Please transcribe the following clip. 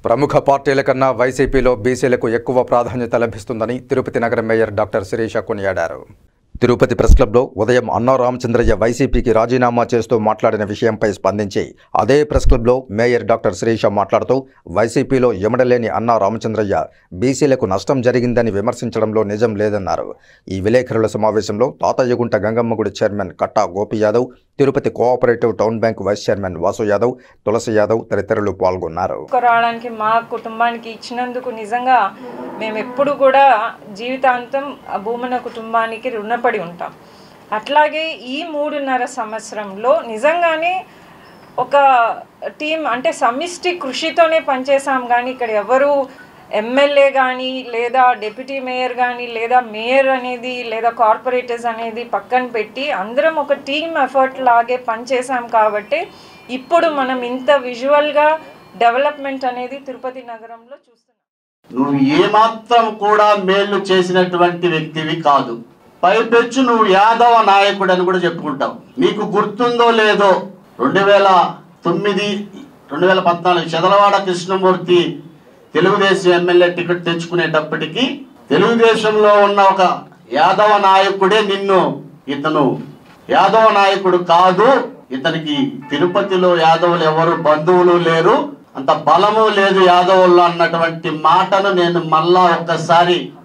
ప్రముఖ పార్టీల కన్నా వైసీపీలో బీసీలకు ఎక్కువ ప్రాధాన్యత లభిస్తుందని తిరుపతి నగర మేయర్ డాక్టర్ శిరీష కొనియాడారు. తిరుపతి ప్రెస్ క్లబ్లో ఉదయం అన్నా రామచంద్రయ్య వైసీపీకి రాజీనామా చేస్తూ మాట్లాడిన విషయంపై స్పందించి అదే ప్రెస్ క్లబ్లో మేయర్ డాక్టర్ శిరీష మాట్లాడుతూ వైసీపీలో ఎమడలేని అన్నా రామచంద్రయ్య బీసీలకు నష్టం జరిగిందని విమర్శించడంలో నిజం లేదన్నారు. ఈ విలేకరుల సమావేశంలో Tatayyagunta Gangammagudi chairman Katta Gopi Yadav, Tirupati cooperative town bank vice chairman Vasu Yadav, Tulasi Yadav తదితరులు పాల్గొన్నారు. మా కుటుంబానికి ఇచ్చినందుకు నిజంగా మేము ఎప్పుడు కూడా జీవితాంతం భూమన కుటుంబానికి రుణపడి ఉంటాం. అట్లాగే ఈ 3.5 సంవత్సరంలో నిజంగానే ఒక టీం అంటే సమిష్టి కృషితోనే పనిచేసాం. కానీ ఇక్కడ ఎవరు ఎమ్మెల్యే కానీ లేదా డిప్యూటీ మేయర్ కానీ లేదా మేయర్ అనేది లేదా కార్పొరేటర్స్ అనేది పక్కన పెట్టి అందరం ఒక టీమ్ ఎఫర్ట్ లాగే పనిచేసాం. కాబట్టి ఇప్పుడు మనం ఇంత విజువల్గా డెవలప్మెంట్ అనేది తిరుపతి నగరంలో చూస్తున్నాం. నువ్వు ఏమాత్రం కూడా మేలు చేసినటువంటి వ్యక్తివి కాదు. పైపెచ్చు నువ్వు యాదవ నాయకుడు అని కూడా చెప్పుకుంటావు. నీకు గుర్తుందో లేదో 2009, 2014 చదలవాడ కృష్ణమూర్తి తెలుగుదేశం ఎమ్మెల్యే టికెట్ తెచ్చుకునేటప్పటికి తెలుగుదేశంలో ఉన్న ఒక యాదవ నాయకుడే నిన్ను ఇతను యాదవ నాయకుడు కాదు, ఇతనికి తిరుపతిలో యాదవులు ఎవరు బంధువులు లేరు, అంత బలము లేదు యాదవుల్లో అన్నటువంటి మాటను నేను మళ్ళా ఒక్కసారి